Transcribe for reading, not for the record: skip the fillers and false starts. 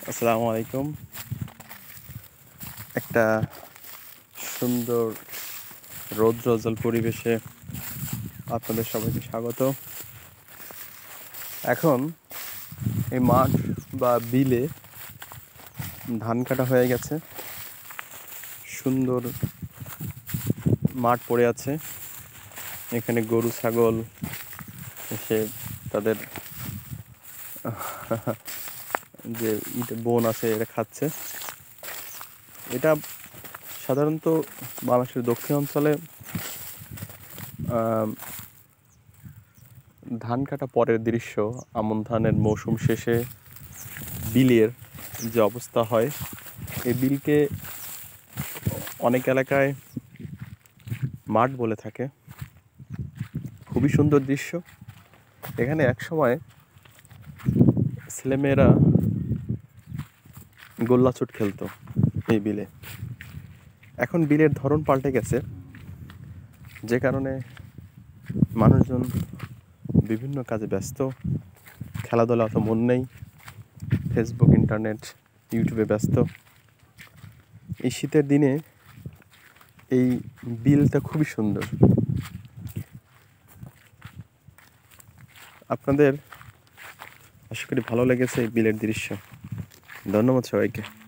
আসসালামু আলাইকুম। একটা সুন্দর রৌদ্রোজ্জ্বল পরিবেশে আপনাদের সবাইকে স্বাগত। এখন এই মাঠ বা বিলে ধান কাটা হয়ে গেছে, সুন্দর মাঠ পড়ে আছে। এখানে গরু ছাগল এসে তাদের যে বন আছে এটা খাচ্ছে। এটা সাধারণত বাংলাদেশের দক্ষিণ অঞ্চলে ধান কাটা পরের দৃশ্য। আমন ধানের মৌসুম শেষে বিলের যে অবস্থা হয়, এই বিলকে অনেক এলাকায় মাঠ বলে থাকে। খুবই সুন্দর দৃশ্য। এখানে একসময় ছেলেমেয়েরা গোল্লাছুট খেলতো এই বিলে। এখন বিলের ধরন পাল্টে গেছে, যে কারণে মানুষজন বিভিন্ন কাজে ব্যস্ত, খেলাধুলা অত মন নেই, ফেসবুক, ইন্টারনেট, ইউটিউবে ব্যস্ত। এই শীতের দিনে এই বিলটা খুবই সুন্দর। আপনাদের আশা করি ভালো লেগেছে এই বিলের দৃশ্য। ধন্যবাদ সবাইকে।